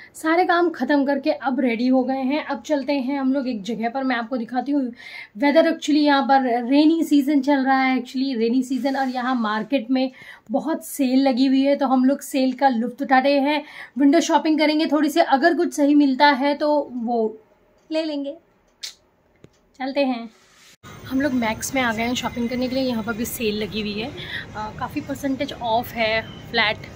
सारे काम ख़त्म करके अब रेडी हो गए हैं। अब चलते हैं हम लोग एक जगह पर, मैं आपको दिखाती हूँ। वेदर एक्चुअली यहाँ पर रेनी सीज़न चल रहा है, एक्चुअली रेनी सीज़न, और यहाँ मार्केट में बहुत सेल लगी हुई है, तो हम लोग सेल का लुत्फ़ उठाते हैं। विंडो शॉपिंग करेंगे थोड़ी सी, अगर कुछ सही मिलता है तो वो ले लेंगे। चलते हैं। हम लोग मैक्स में आ गए हैं शॉपिंग करने के लिए। यहाँ पर भी सेल लगी हुई है, काफ़ी परसेंटेज ऑफ है, फ्लैट।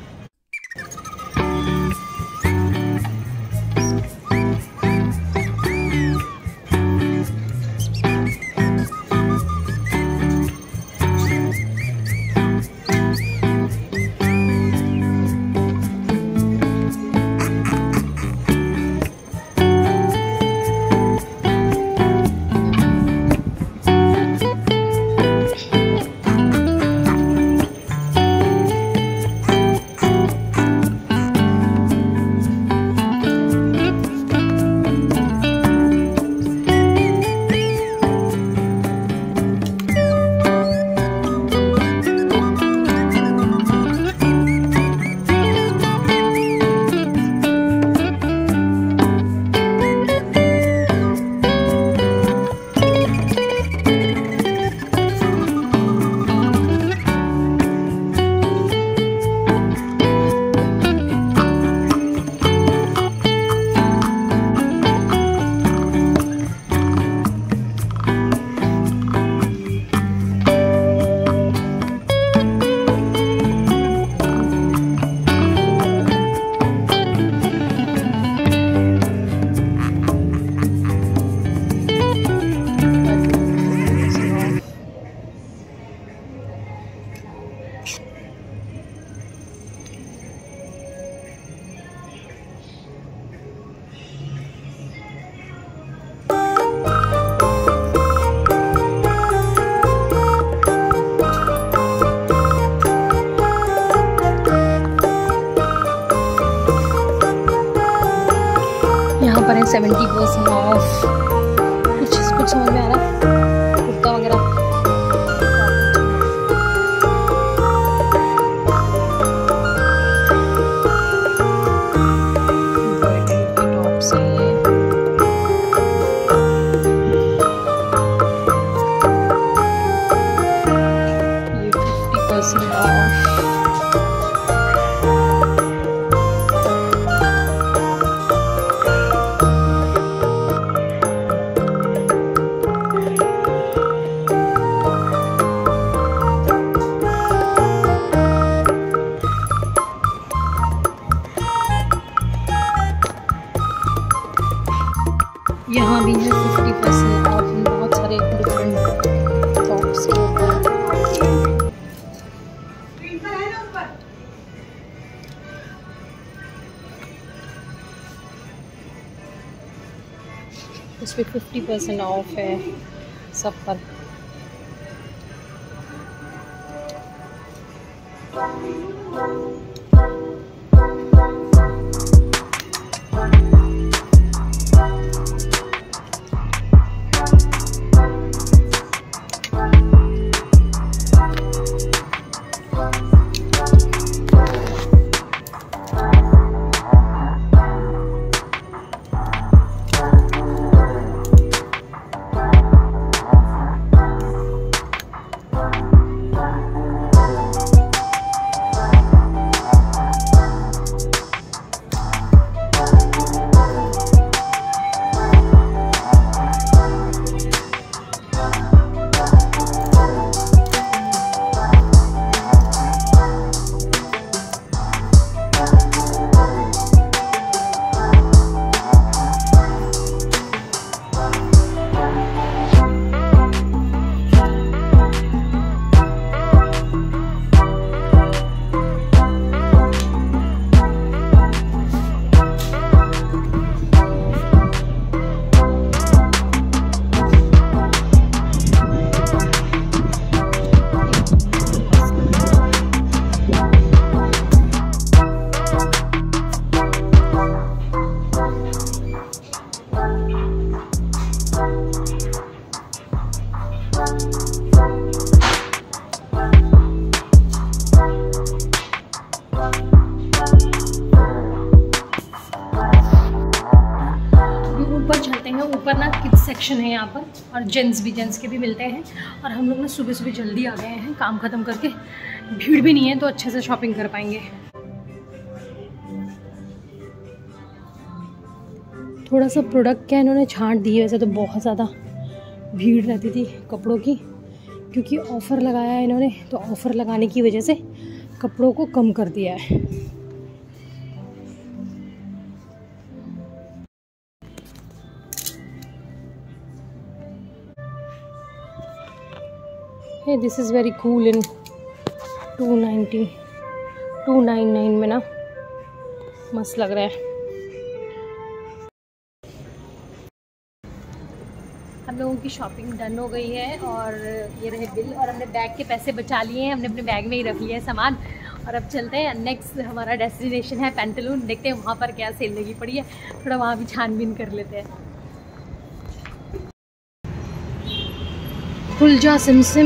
यहाँ पर है 70% ऑफ। कुछ समझ में आ रहा है, कुर्ता वगैरह। ये 50% ऑफ। यहाँ भी है 50% ऑफ, बहुत सारे डिफरेंट टॉप्स के ऊपर। इस पर 50% ऑफ है सब पर। हैं ऊपर ना, किड्स सेक्शन है यहाँ पर, और जेंट्स के भी मिलते हैं। और हम लोग ना सुबह सुबह जल्दी आ गए हैं काम ख़त्म करके, भीड़ भी नहीं है तो अच्छे से शॉपिंग कर पाएंगे। थोड़ा सा प्रोडक्ट क्या इन्होंने छांट दी है, वैसे तो बहुत ज़्यादा भीड़ रहती थी कपड़ों की, क्योंकि ऑफ़र लगाया है इन्होंने, तो ऑफ़र लगाने की वजह से कपड़ों को कम कर दिया है। Hey, this is very cool in 299 में ना, मस्त लग रहा है। हम लोगों की शॉपिंग डन हो गई है और ये रहे बिल, और हमने बैग के पैसे बचा लिए हैं, हमने अपने बैग में ही रख लिया है सामान। और अब चलते हैं, नेक्स्ट हमारा डेस्टिनेशन है पैंटालून, देखते हैं वहाँ पर क्या सेल लगी पड़ी है, थोड़ा वहाँ भी छानबीन कर लेते हैं। खुल जा सिमसिम।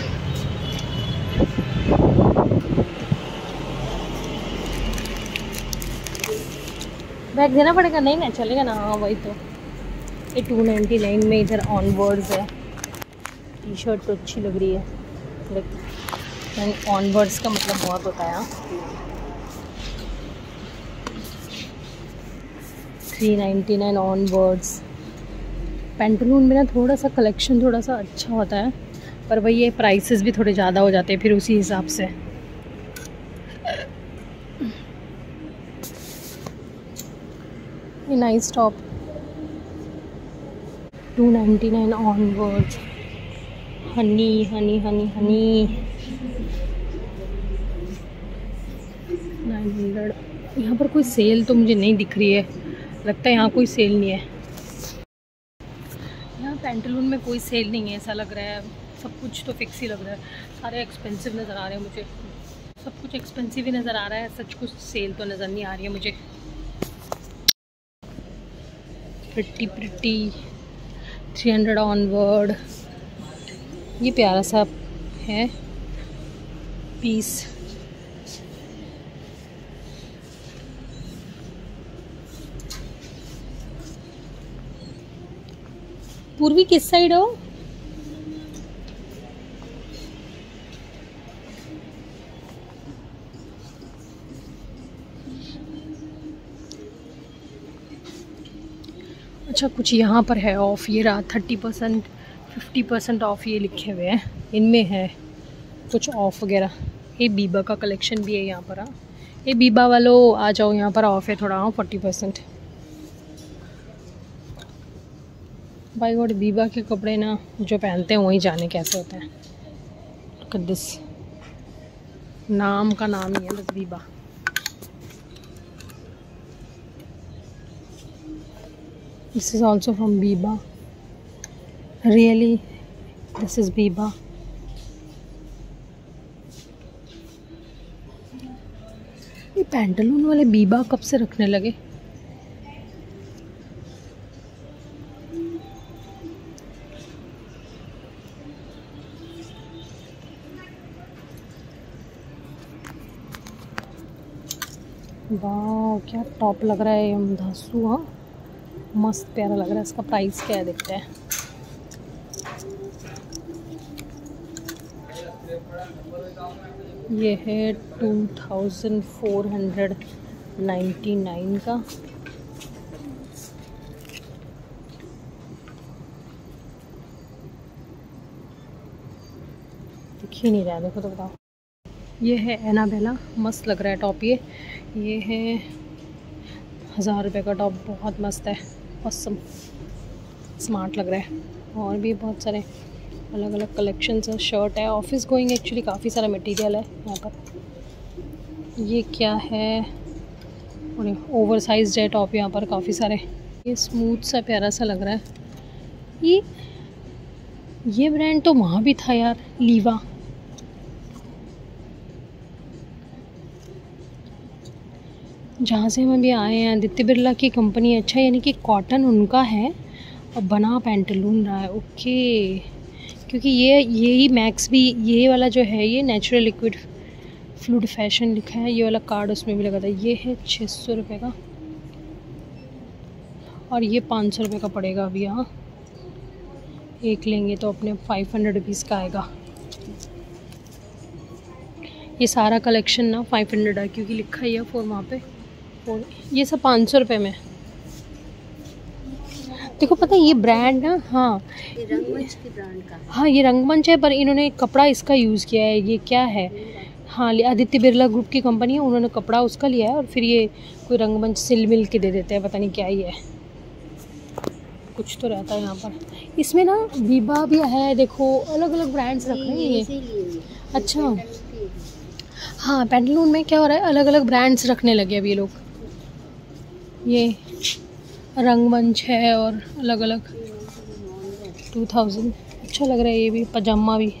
बैग देना पड़ेगा? नहीं ना चलेगा ना। हाँ वही तो, ये 299 में इधर ऑनवर्ड्स है। टी शर्ट तो अच्छी लग रही है, लेकिन ऑनवर्ड्स का मतलब बहुत होता है। 399 ऑनवर्ड्स। पैंटालून में ना थोड़ा सा कलेक्शन थोड़ा सा अच्छा होता है, पर वही ये प्राइसेस भी थोड़े ज़्यादा हो जाते हैं फिर उसी हिसाब से। ये nice top 299 onwards. Honey honey honey honey 900। यहाँ पर कोई सेल तो मुझे नहीं दिख रही है, लगता है यहाँ कोई सेल नहीं है। यहाँ पैंटालून में कोई सेल नहीं है ऐसा लग रहा है, सब कुछ तो फिक्स ही लग रहा है। सारे एक्सपेंसिव नज़र आ रहे हैं मुझे, सब कुछ एक्सपेंसिव ही नज़र आ रहा है, सच कुछ सेल तो नज़र नहीं आ रही है मुझे। Pretty 300 onward. ये प्यारा सा है पीस। पूर्वी किस साइड हो? अच्छा, कुछ यहाँ पर है ऑफ़, ये रहा 30% 50% ऑफ़ ये लिखे हुए हैं, इनमें है कुछ ऑफ़ वगैरह। ये बीबा का कलेक्शन भी है यहाँ पर। हाँ, ये बीबा वालों आ जाओ, यहाँ पर ऑफ़ है थोड़ा। हाँ 40%। भाई गॉड, बीबा के कपड़े ना जो पहनते हैं वही जाने कैसे होते हैं। लुक एट दिस, नाम का नाम ही है बस Biba. This is also from Biba. Really, this is Biba. ये पैंटालून वाले बीबा कब से रखने लगे? वाह क्या टॉप लग रहा है ये धासु। हाँ मस्त प्यारा लग रहा है। इसका प्राइस क्या है देखते हैं। ये है 2499 का। दिख ही नहीं रहा है, देखो तो बताओ। ये है एनाबेला, मस्त लग रहा है टॉप। ये है 1000 रुपये का टॉप, बहुत मस्त है, ऑसम, स्मार्ट लग रहा है। और भी बहुत सारे अलग अलग कलेक्शंस है। शर्ट है, ऑफिस गोइंग एक्चुअली काफ़ी सारा मटेरियल है यहाँ पर। ये क्या है, और ओवर साइज है टॉप यहाँ पर काफ़ी सारे। ये स्मूथ सा प्यारा सा लग रहा है। ये ब्रांड तो वहाँ भी था यार, लीवा। जहाँ से हम अभी आए हैं, आदित्य बिरला की कंपनी है। अच्छा, यानी कि कॉटन उनका है और बना पैंटालून रहा है। ओके, क्योंकि ये मैक्स भी, ये वाला जो है ये नेचुरल लिक्विड फ्लूइड फैशन लिखा है, ये वाला कार्ड उसमें भी लगा था। ये है 600 रुपये का। और ये 500 रुपये का पड़ेगा अभी। यहाँ एक लेंगे तो अपने 500 रुपीज़ का आएगा। ये सारा कलेक्शन ना 500 है, क्योंकि लिखा ही है फोर वहाँ पे। और ये सब 500 रुपये में। देखो पता है ये ब्रांड ना, हाँ ये रंगमंच की ब्रांड का। हाँ ये रंगमंच है, पर इन्होंने कपड़ा इसका यूज़ किया है। ये क्या है? हाँ आदित्य बिरला ग्रुप की कंपनी है, उन्होंने कपड़ा उसका लिया है और फिर ये कोई रंगमंच सिल मिल के दे देते हैं, पता नहीं क्या ही है, कुछ तो रहता है यहाँ पर। इसमें ना बीबा भी है, देखो अलग अलग ब्रांड्स रख रहे हैं ये। अच्छा हाँ पैंटलून में क्या हो रहा है, अलग अलग ब्रांड्स रखने लगे अब ये लोग। ये रंगमंच है और अलग अलग 2000। अच्छा लग रहा है ये भी, पजामा भी।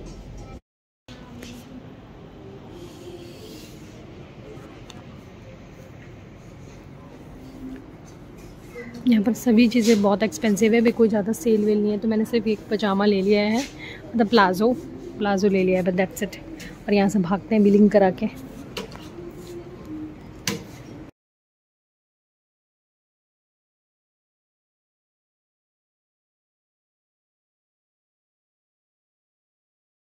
यहाँ पर सभी चीज़ें बहुत एक्सपेंसिव है, भी कोई ज़्यादा सेल वेल नहीं है, तो मैंने सिर्फ एक पजामा ले लिया है, मतलब प्लाज़ो ले लिया है, बट दैट्स इट। और यहाँ से भागते हैं बिलिंग करा के।